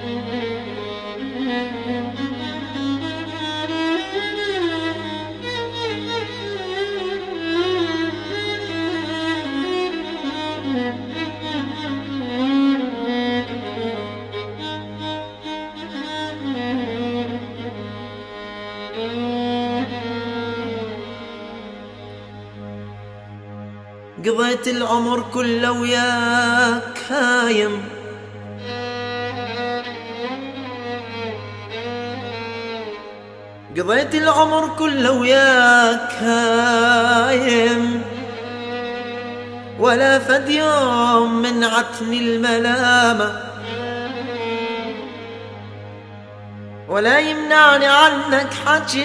قضيت العمر كله وياك هايم، قضيت العمر كله وياك هايم، ولا فد يوم منعتني الملامة، ولا يمنعني عنك حكي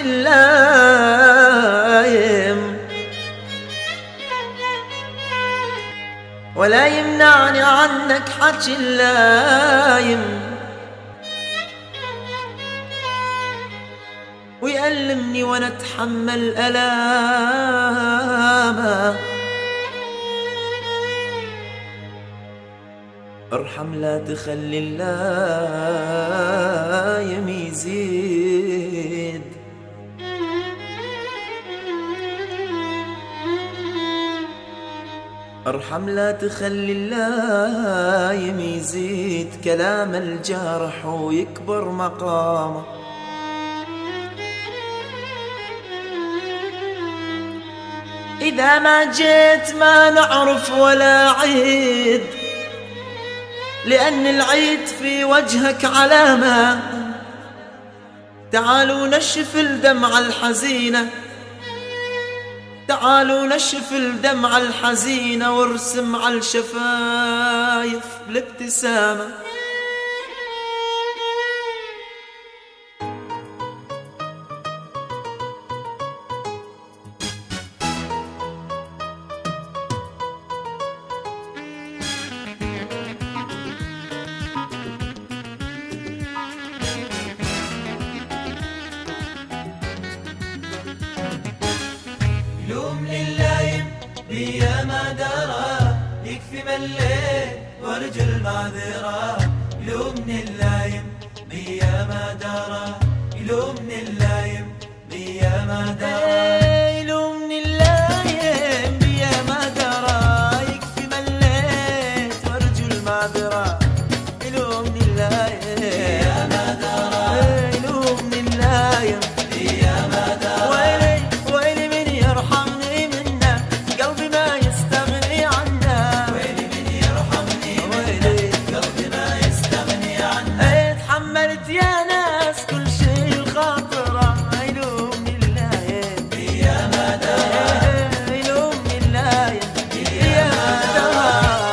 اللايم، ولا يمنعني عنك حكي اللايم، ويألمني وانا اتحمل ألامه. ارحم لا تخلي اللايم يزيد، ارحم لا تخلي اللايم يزيد كلام الجارح ويكبر مقامه. إذا ما جيت ما نعرف ولا عيد، لأن العيد في وجهك علامة. تعالوا نشف الدمعة الحزينة، تعالوا نشف الدمعة الحزينة، وارسم على الشفايف بالابتسامة. يلومني اللايم بيا ما درى، يكفي مليت وارجو المعذرة. يلومني اللايم بيا ما درى، يلومني اللايم بيا ما درى، يلومني اللايم بيا ما درى، يكفي مليت وارجو المعذرة. يلومني اللايم بيا ما درى، يلومني اللايم بيا ما درى، ويلي من يرحمني منه، قلبي ما يستغني عنه. ويلي من يرحمني منه، قلبي ما يستغني عنه. تحملت يا ناس كل شي الخاطرة. يلومني اللايم بيا ما درى، يلومني اللايم بيا ما درى.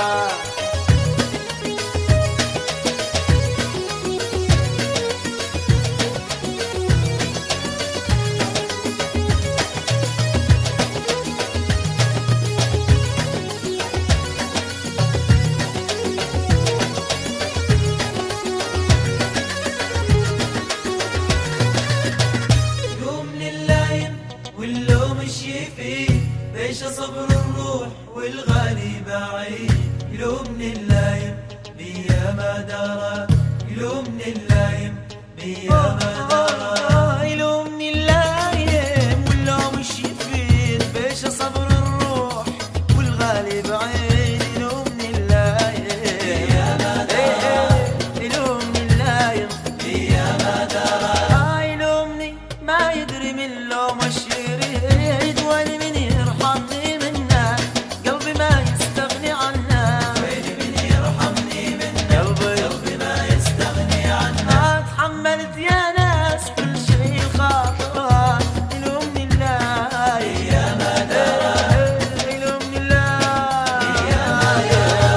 يلومني اللايم واللوم الشيفي، ليش صبر الروح والغالي بعيد. يلومني اللايم بيا ما درى، يلومني اللايم بيا ما درى، يلومني اللايم واللوم الشفيد، بيش صبر الروح والغالي بعيد. يلومني اللايم بيا ما درى، يلومني اللايم بيا ما درى، يلومني ما يدري من لوم الشريد، ويلي من يرحمني منه، قلبي ما يستغني عنه. ويلي من يرحمني منه، قلبي ما يستغني عنه. تحملت يا ناس كل شي خاطره. يلومني اللايم بيا ما درى، يلومني اللايم بيا ما درى.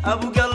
ابو